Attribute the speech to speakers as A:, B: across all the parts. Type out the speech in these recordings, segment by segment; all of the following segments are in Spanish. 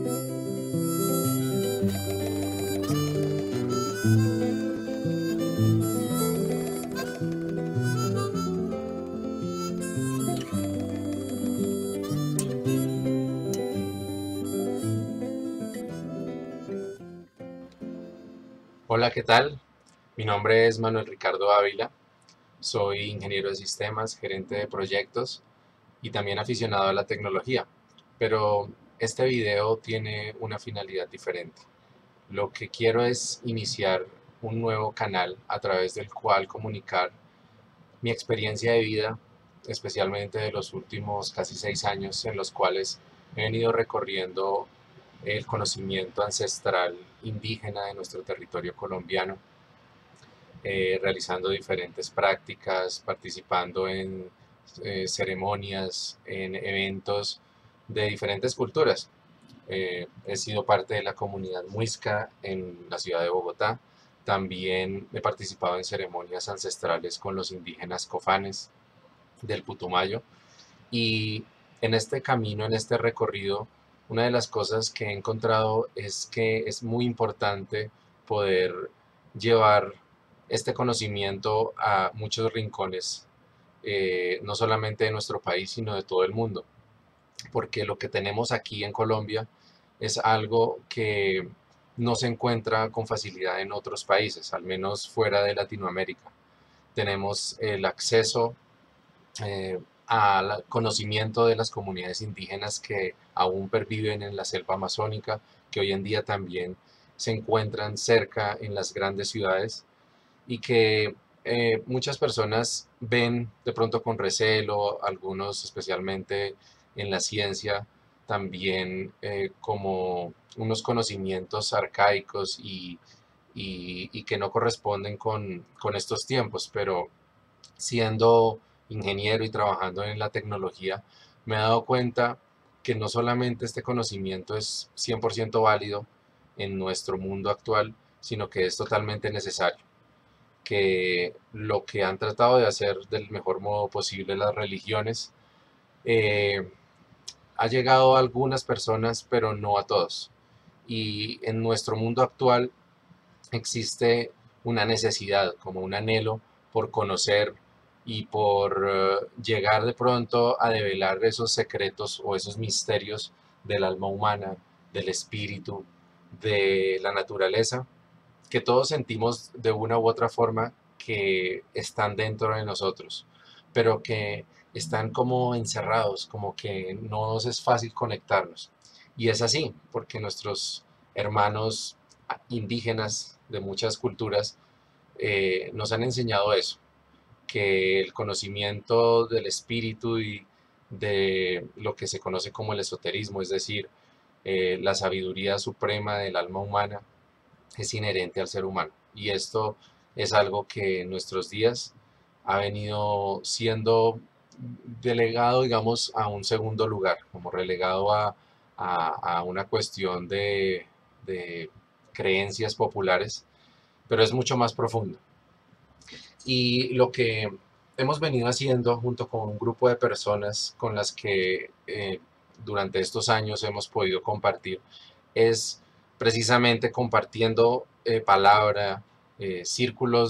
A: Hola, ¿qué tal? Mi nombre es Manuel Ricardo Ávila, soy ingeniero de sistemas, gerente de proyectos y también aficionado a la tecnología. Pero este video tiene una finalidad diferente. Lo que quiero es iniciar un nuevo canal a través del cual comunicar mi experiencia de vida, especialmente de los últimos casi 6 años en los cuales he venido recorriendo el conocimiento ancestral indígena de nuestro territorio colombiano, realizando diferentes prácticas, participando en ceremonias, en eventos de diferentes culturas. He sido parte de la comunidad muisca en la ciudad de Bogotá. También he participado en ceremonias ancestrales con los indígenas cofanes del Putumayo. Y en este camino, en este recorrido, una de las cosas que he encontrado es que es muy importante poder llevar este conocimiento a muchos rincones, no solamente de nuestro país, sino de todo el mundo, porque lo que tenemos aquí en Colombia es algo que no se encuentra con facilidad en otros países, al menos fuera de Latinoamérica. Tenemos el acceso al conocimiento de las comunidades indígenas que aún perviven en la selva amazónica, que hoy en día también se encuentran cerca en las grandes ciudades y que muchas personas ven de pronto con recelo, algunos especialmente en la ciencia, también como unos conocimientos arcaicos y que no corresponden con estos tiempos, pero siendo ingeniero y trabajando en la tecnología, me he dado cuenta que no solamente este conocimiento es 100% válido en nuestro mundo actual, sino que es totalmente necesario. Que lo que han tratado de hacer del mejor modo posible las religiones eh, ha llegado a algunas personas, pero no a todos. Y en nuestro mundo actual existe una necesidad, como un anhelo por conocer y por llegar de pronto a develar esos secretos o esos misterios del alma humana, del espíritu, de la naturaleza, que todos sentimos de una u otra forma que están dentro de nosotros, pero que están como encerrados, como que no nos es fácil conectarnos. Y es así, porque nuestros hermanos indígenas de muchas culturas nos han enseñado eso, que el conocimiento del espíritu y de lo que se conoce como el esoterismo, es decir, la sabiduría suprema del alma humana, es inherente al ser humano. Y esto es algo que en nuestros días ha venido siendo delegado, digamos, a un segundo lugar, como relegado a una cuestión de creencias populares, pero es mucho más profundo. Y lo que hemos venido haciendo junto con un grupo de personas con las que durante estos años hemos podido compartir es precisamente compartiendo palabra, círculos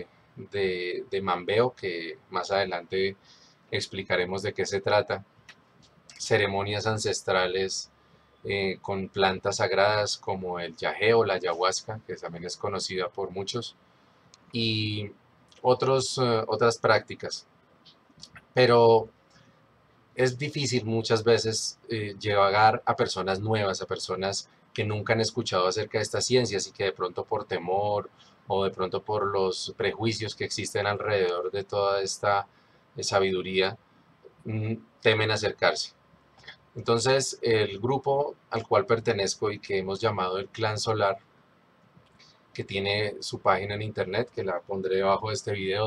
A: de mambeo, que más adelante explicaremos de qué se trata, ceremonias ancestrales con plantas sagradas como el yagé o la ayahuasca, que también es conocida por muchos, y otras prácticas. Pero es difícil muchas veces llegar a personas nuevas, a personas que nunca han escuchado acerca de estas ciencias y que de pronto por temor o de pronto por los prejuicios que existen alrededor de toda esta sabiduría, temen acercarse. Entonces, el grupo al cual pertenezco y que hemos llamado el Clan Solar, que tiene su página en internet, que la pondré debajo de este video,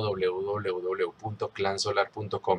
A: www.clansolar.com,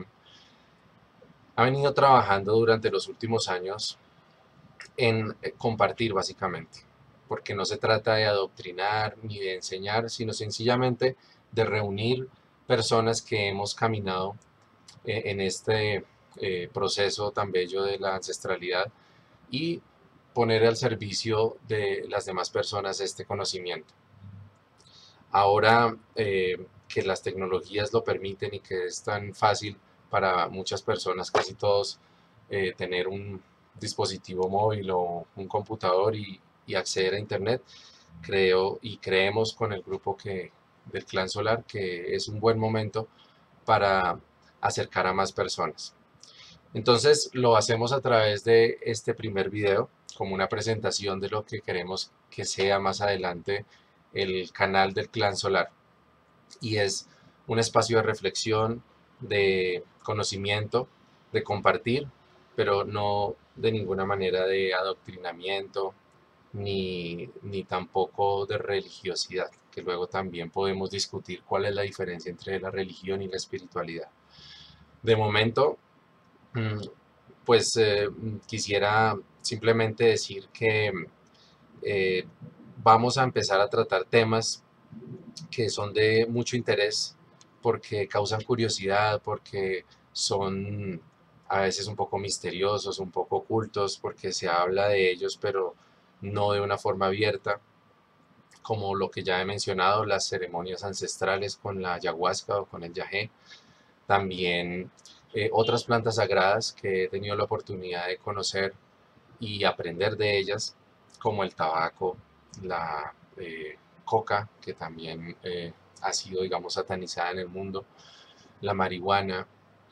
A: ha venido trabajando durante los últimos años en compartir básicamente, porque no se trata de adoctrinar ni de enseñar, sino sencillamente de reunir personas que hemos caminado en este proceso tan bello de la ancestralidad y poner al servicio de las demás personas este conocimiento. Ahora que las tecnologías lo permiten y que es tan fácil para muchas personas, casi todos, tener un dispositivo móvil o un computador y acceder a Internet, creo y creemos con el grupo del Clan Solar que es un buen momento para acercar a más personas. Entonces lo hacemos a través de este primer video, como una presentación de lo que queremos que sea más adelante el canal del Clan Solar. Y es un espacio de reflexión, de conocimiento, de compartir, pero no de ninguna manera de adoctrinamiento, ni tampoco de religiosidad, que luego también podemos discutir cuál es la diferencia entre la religión y la espiritualidad. De momento, mm, pues quisiera simplemente decir que eh, vamos a empezar a tratar temas que son de mucho interés porque causan curiosidad, porque son a veces un poco misteriosos, un poco ocultos, porque se habla de ellos, pero no de una forma abierta, como lo que ya he mencionado, las ceremonias ancestrales con la ayahuasca o con el yagé. También otras plantas sagradas que he tenido la oportunidad de conocer y aprender de ellas, como el tabaco, la coca, que también ha sido, digamos, satanizada en el mundo, la marihuana,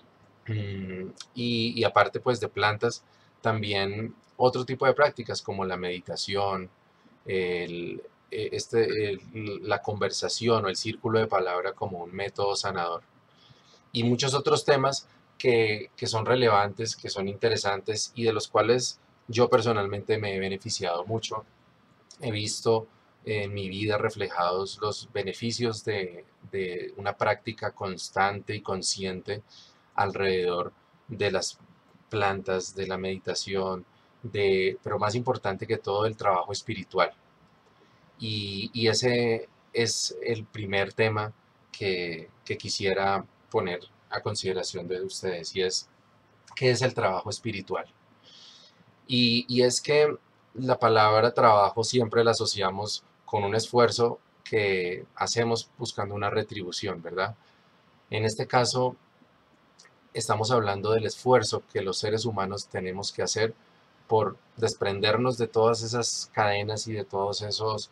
A: y aparte pues de plantas, también otro tipo de prácticas como la meditación, el, la conversación o el círculo de palabra como un método sanador y muchos otros temas que son relevantes, que son interesantes y de los cuales yo personalmente me he beneficiado mucho. He visto en mi vida reflejados los beneficios de una práctica constante y consciente alrededor de las plantas, de la meditación, pero más importante que todo, el trabajo espiritual. Y ese es el primer tema que quisiera poner a consideración de ustedes y es qué es el trabajo espiritual. Y es que la palabra trabajo siempre la asociamos con un esfuerzo que hacemos buscando una retribución, ¿verdad? En este caso, estamos hablando del esfuerzo que los seres humanos tenemos que hacer por desprendernos de todas esas cadenas y de todos esos,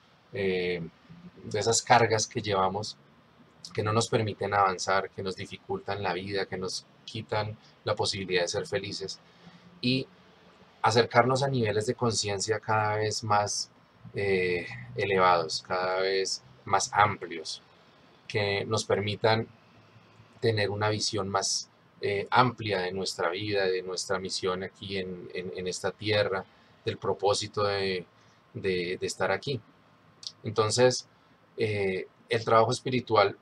A: de esas cargas que llevamos, que no nos permiten avanzar, que nos dificultan la vida, que nos quitan la posibilidad de ser felices y acercarnos a niveles de conciencia cada vez más eh, elevados, cada vez más amplios, que nos permitan tener una visión más amplia de nuestra vida, de nuestra misión aquí en esta tierra, del propósito de estar aquí. Entonces, el trabajo espiritual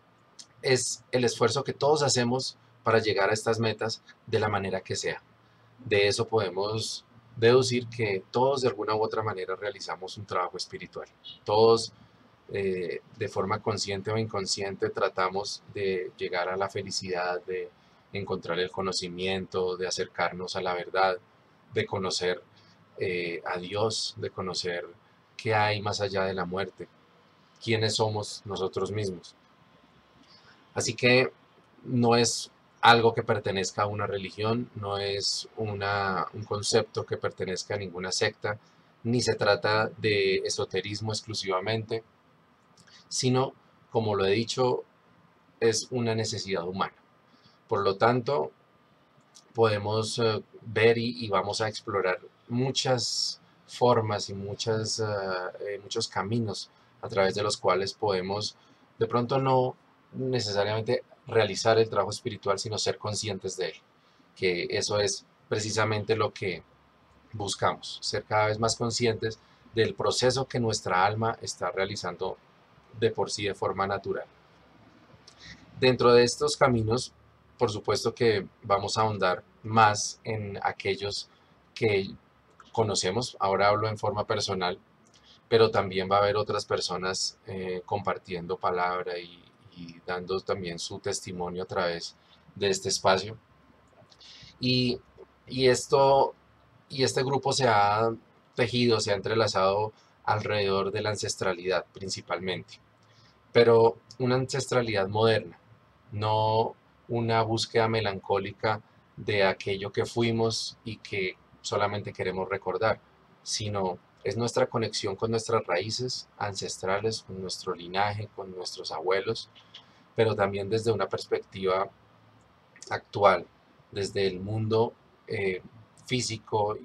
A: es el esfuerzo que todos hacemos para llegar a estas metas de la manera que sea. De eso podemos deducir que todos de alguna u otra manera realizamos un trabajo espiritual. Todos de forma consciente o inconsciente tratamos de llegar a la felicidad, de encontrar el conocimiento, de acercarnos a la verdad, de conocer a Dios, de conocer qué hay más allá de la muerte, quiénes somos nosotros mismos. Así que no es algo que pertenezca a una religión, no es un concepto que pertenezca a ninguna secta, ni se trata de esoterismo exclusivamente, sino, como lo he dicho, es una necesidad humana. Por lo tanto, podemos ver y vamos a explorar muchas formas y muchos caminos a través de los cuales podemos de pronto no necesariamente realizar el trabajo espiritual, sino ser conscientes de él, que eso es precisamente lo que buscamos, ser cada vez más conscientes del proceso que nuestra alma está realizando de por sí de forma natural. Dentro de estos caminos, por supuesto que vamos a ahondar más en aquellos que conocemos, ahora hablo en forma personal, pero también va a haber otras personas compartiendo palabra y dando también su testimonio a través de este espacio. Y, y esto, y este grupo se ha tejido, se ha entrelazado alrededor de la ancestralidad principalmente, pero una ancestralidad moderna, no una búsqueda melancólica de aquello que fuimos y que solamente queremos recordar, sino es nuestra conexión con nuestras raíces ancestrales, con nuestro linaje, con nuestros abuelos, pero también desde una perspectiva actual, desde el mundo eh, físico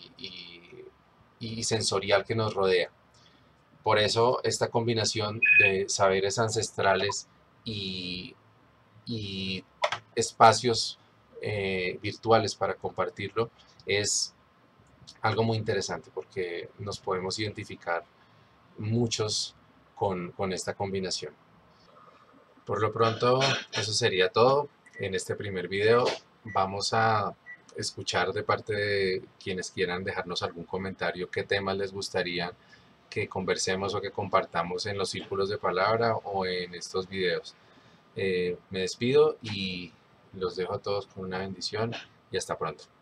A: y sensorial que nos rodea. Por eso esta combinación de saberes ancestrales y, y espacios virtuales para compartirlo es algo muy interesante porque nos podemos identificar muchos con esta combinación. Por lo pronto, eso sería todo en este primer video. Vamos a escuchar de parte de quienes quieran dejarnos algún comentario, qué temas les gustaría que conversemos o que compartamos en los círculos de palabra o en estos videos. Me despido y los dejo a todos con una bendición y hasta pronto.